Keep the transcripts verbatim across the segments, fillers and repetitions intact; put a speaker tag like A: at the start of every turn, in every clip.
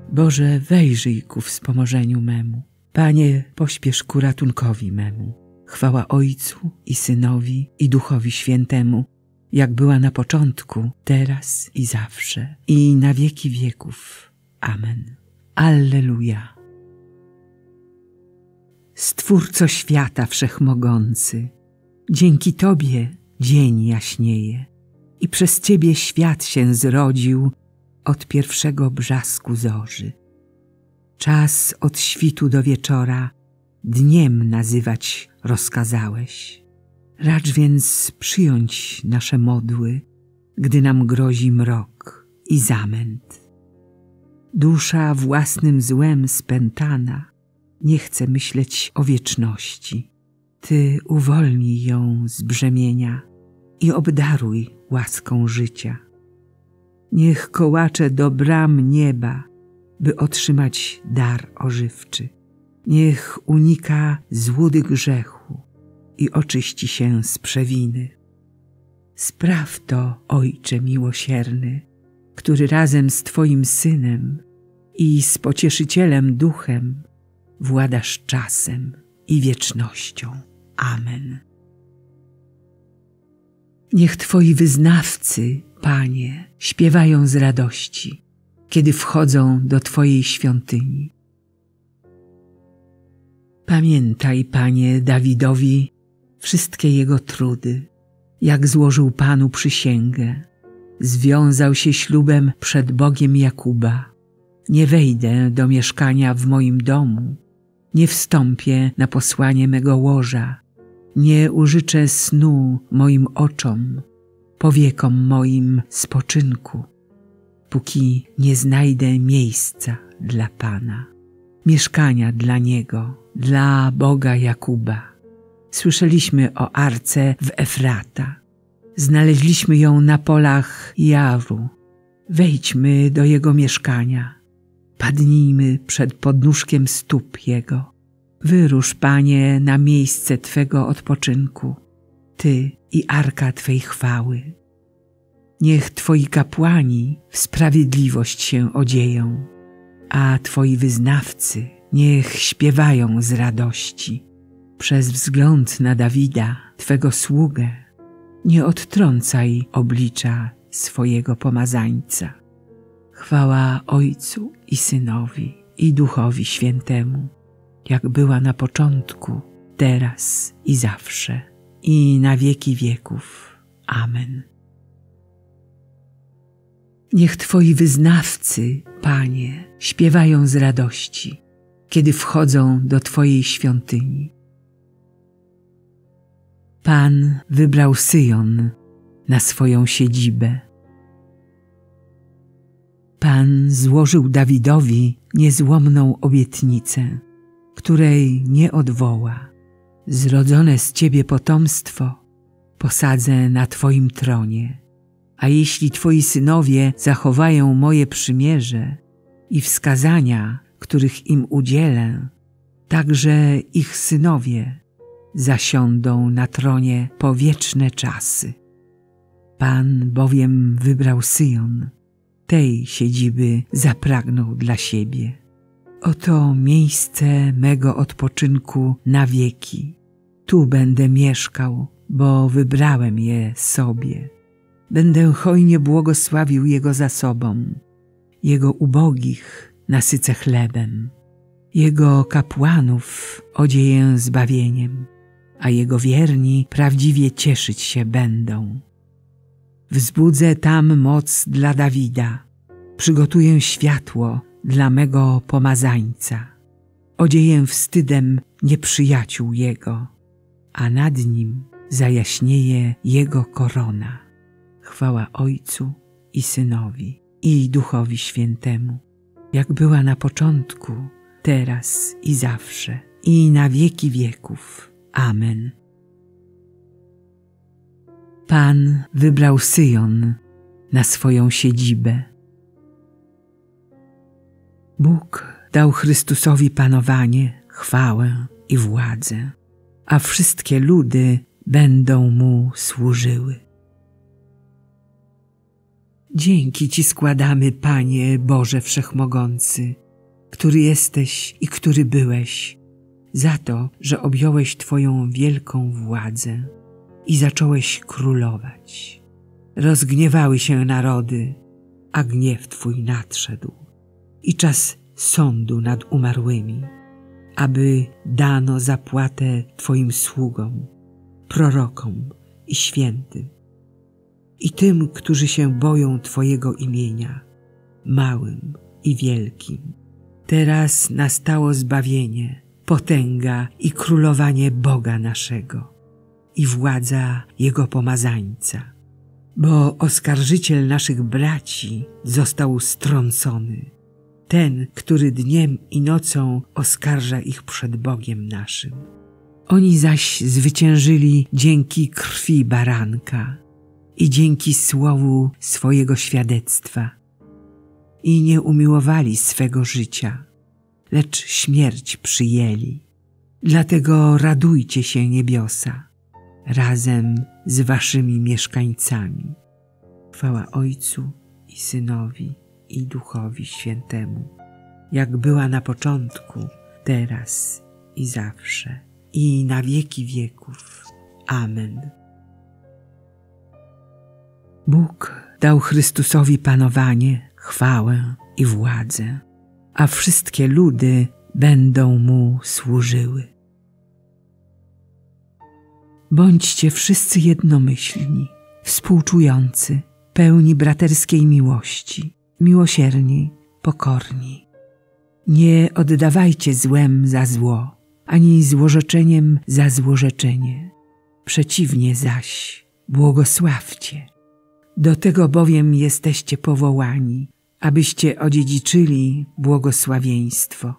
A: Boże, wejrzyj ku wspomożeniu memu. Panie, pośpiesz ku ratunkowi memu. Chwała Ojcu i Synowi i Duchowi Świętemu, jak była na początku, teraz i zawsze, i na wieki wieków. Amen. Alleluja. Stwórco świata wszechmogący, dzięki Tobie dzień jaśnieje i przez Ciebie świat się zrodził od pierwszego brzasku zorzy. Czas od świtu do wieczora dniem nazywać rozkazałeś. Racz więc przyjąć nasze modły, gdy nam grozi mrok i zamęt. Dusza własnym złem spętana nie chce myśleć o wieczności. Ty uwolnij ją z brzemienia i obdaruj łaską życia. Niech kołacze do bram nieba, by otrzymać dar ożywczy. Niech unika złudy grzechu i oczyści się z przewiny. Spraw to, Ojcze miłosierny, który razem z Twoim Synem i z Pocieszycielem Duchem władasz czasem i wiecznością. Amen. Niech Twoi wyznawcy, Panie, śpiewają z radości, kiedy wchodzą do Twojej świątyni. Pamiętaj, Panie, Dawidowi wszystkie jego trudy, jak złożył Panu przysięgę. Związał się ślubem przed Bogiem Jakuba. Nie wejdę do mieszkania w moim domu, nie wstąpię na posłanie mego łoża, nie użyczę snu moim oczom, powiekom moim spoczynku, póki nie znajdę miejsca dla Pana, mieszkania dla Niego, dla Boga Jakuba. Słyszeliśmy o Arce w Efrata. Znaleźliśmy ją na polach Jaru. Wejdźmy do Jego mieszkania. Padnijmy przed podnóżkiem stóp Jego. Wyrusz, Panie, na miejsce Twego odpoczynku, Ty i Arka Twej chwały. Niech Twoi kapłani w sprawiedliwość się odzieją, a Twoi wyznawcy niech śpiewają z radości. Przez wzgląd na Dawida, Twego sługę, nie odtrącaj oblicza swojego pomazańca. Chwała Ojcu i Synowi i Duchowi Świętemu, jak była na początku, teraz i zawsze, i na wieki wieków. Amen. Niech Twoi wyznawcy, Panie, śpiewają z radości, kiedy wchodzą do Twojej świątyni. Pan wybrał Syjon na swoją siedzibę. Pan złożył Dawidowi niezłomną obietnicę, której nie odwoła. Zrodzone z Ciebie potomstwo posadzę na Twoim tronie, a jeśli Twoi synowie zachowają moje przymierze i wskazania, których im udzielę, także ich synowie zasiądą na tronie po wieczne czasy. Pan bowiem wybrał Syjon, tej siedziby zapragnął dla siebie. Oto miejsce mego odpoczynku na wieki. Tu będę mieszkał, bo wybrałem je sobie. Będę hojnie błogosławił Jego zasobom. Jego ubogich nasycę chlebem. Jego kapłanów odzieję zbawieniem, a Jego wierni prawdziwie cieszyć się będą. Wzbudzę tam moc dla Dawida, przygotuję światło dla mego pomazańca. Odzieję wstydem nieprzyjaciół Jego, a nad nim zajaśnieje Jego korona. Chwała Ojcu i Synowi i Duchowi Świętemu, jak była na początku, teraz i zawsze, i na wieki wieków. Amen. Pan wybrał Syjon na swoją siedzibę. Bóg dał Chrystusowi panowanie, chwałę i władzę, a wszystkie ludy będą Mu służyły. Dzięki Ci składamy, Panie Boże Wszechmogący, który jesteś i który byłeś, za to, że objąłeś Twoją wielką władzę i zacząłeś królować. Rozgniewały się narody, a gniew Twój nadszedł i czas sądu nad umarłymi, aby dano zapłatę Twoim sługom, prorokom i świętym i tym, którzy się boją Twojego imienia, małym i wielkim. Teraz nastało zbawienie, potęga i królowanie Boga naszego i władza Jego pomazańca, bo oskarżyciel naszych braci został strącony, ten, który dniem i nocą oskarża ich przed Bogiem naszym. Oni zaś zwyciężyli dzięki krwi baranka i dzięki słowu swojego świadectwa i nie umiłowali swego życia, lecz śmierć przyjęli. Dlatego radujcie się, niebiosa, razem z waszymi mieszkańcami. Chwała Ojcu i Synowi i Duchowi Świętemu, jak była na początku, teraz i zawsze, i na wieki wieków. Amen. Bóg dał Chrystusowi panowanie, chwałę i władzę, a wszystkie ludy będą Mu służyły. Bądźcie wszyscy jednomyślni, współczujący, pełni braterskiej miłości, miłosierni, pokorni. Nie oddawajcie złem za zło, ani złorzeczeniem za złorzeczenie. Przeciwnie zaś, błogosławcie. Do tego bowiem jesteście powołani, abyście odziedziczyli błogosławieństwo.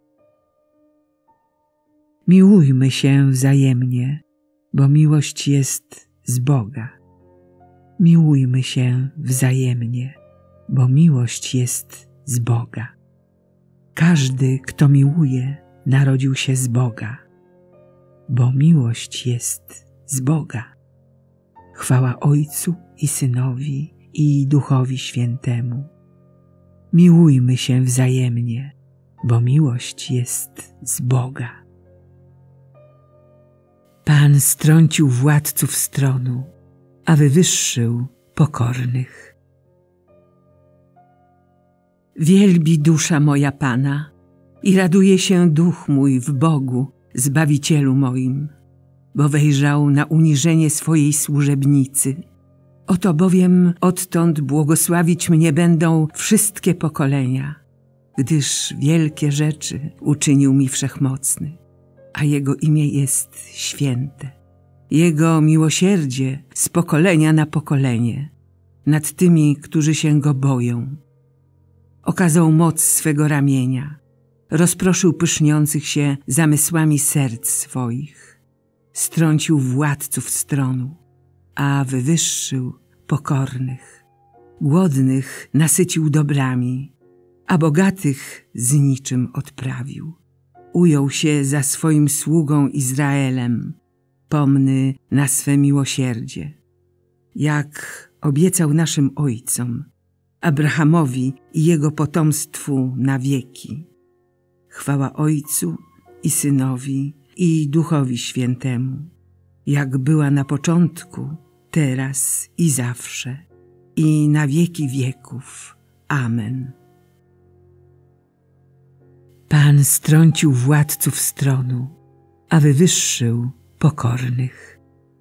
A: Miłujmy się wzajemnie, bo miłość jest z Boga. Miłujmy się wzajemnie, bo miłość jest z Boga. Każdy, kto miłuje, narodził się z Boga, bo miłość jest z Boga. Chwała Ojcu i Synowi i Duchowi Świętemu. Miłujmy się wzajemnie, bo miłość jest z Boga. Pan strącił władców stronu, a wywyższył pokornych. Wielbi dusza moja Pana i raduje się duch mój w Bogu, Zbawicielu moim, bo wejrzał na uniżenie swojej służebnicy. Oto bowiem odtąd błogosławić mnie będą wszystkie pokolenia, gdyż wielkie rzeczy uczynił mi Wszechmocny, a Jego imię jest święte. Jego miłosierdzie z pokolenia na pokolenie nad tymi, którzy się Go boją. Okazał moc swego ramienia, rozproszył pyszniących się zamysłami serc swoich, strącił władców stronu, a wywyższył pokornych. Głodnych nasycił dobrami, a bogatych z niczym odprawił. Ujął się za swoim sługą Izraelem, pomny na swe miłosierdzie, jak obiecał naszym ojcom, Abrahamowi i jego potomstwu na wieki. Chwała Ojcu i Synowi i Duchowi Świętemu, jak była na początku, teraz i zawsze, i na wieki wieków. Amen. Pan strącił władców stronu, a wywyższył pokornych.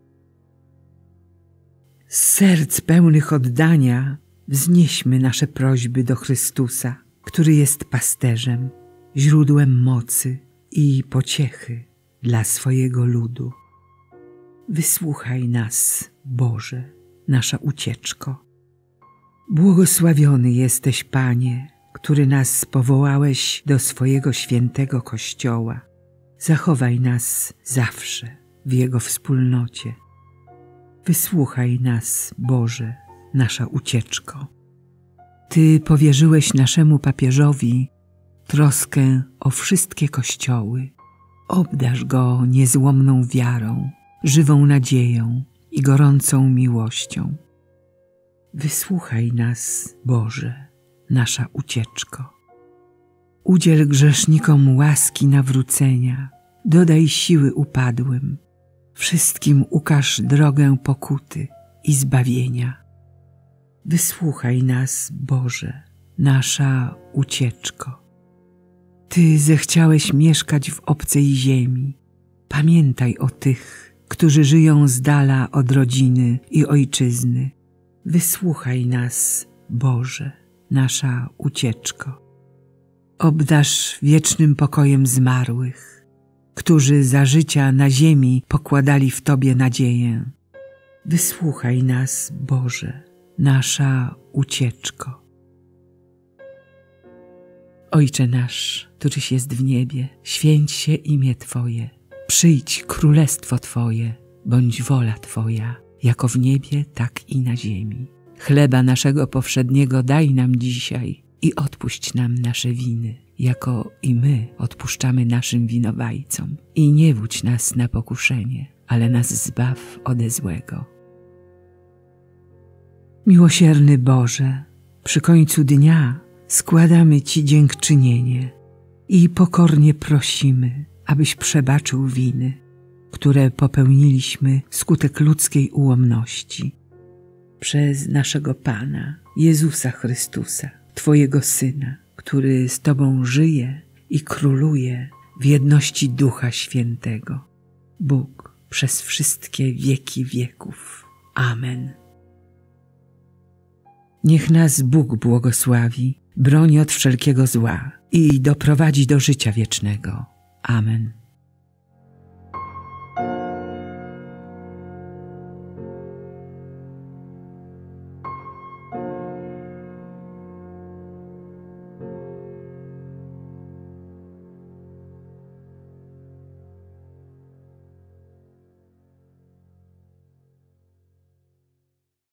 A: Z serc pełnych oddania wznieśmy nasze prośby do Chrystusa, który jest pasterzem, źródłem mocy i pociechy dla swojego ludu. Wysłuchaj nas, Boże, nasza ucieczko. Błogosławiony jesteś, Panie, który nas powołałeś do swojego świętego Kościoła. Zachowaj nas zawsze w Jego wspólnocie. Wysłuchaj nas, Boże, nasza ucieczko. Ty powierzyłeś naszemu papieżowi troskę o wszystkie kościoły. Obdarz go niezłomną wiarą, żywą nadzieją i gorącą miłością. Wysłuchaj nas, Boże, nasza ucieczko. Udziel grzesznikom łaski nawrócenia, dodaj siły upadłym, wszystkim ukaż drogę pokuty i zbawienia. Wysłuchaj nas, Boże, nasza ucieczko. Ty zechciałeś mieszkać w obcej ziemi. Pamiętaj o tych, którzy żyją z dala od rodziny i ojczyzny. Wysłuchaj nas, Boże, nasza ucieczko. Obdarz wiecznym pokojem zmarłych, którzy za życia na ziemi pokładali w Tobie nadzieję. Wysłuchaj nas, Boże, nasza ucieczko. Ojcze nasz, któryś jest w niebie, święć się imię Twoje. Przyjdź królestwo Twoje, bądź wola Twoja, jako w niebie, tak i na ziemi. Chleba naszego powszedniego daj nam dzisiaj i odpuść nam nasze winy, jako i my odpuszczamy naszym winowajcom. I nie wódź nas na pokuszenie, ale nas zbaw ode złego. Miłosierny Boże, przy końcu dnia składamy Ci dziękczynienie i pokornie prosimy, abyś przebaczył winy, które popełniliśmy wskutek ludzkiej ułomności. Przez naszego Pana, Jezusa Chrystusa, Twojego Syna, który z Tobą żyje i króluje w jedności Ducha Świętego, Bóg przez wszystkie wieki wieków. Amen. Niech nas Bóg błogosławi, broni od wszelkiego zła i doprowadzi do życia wiecznego. Amen.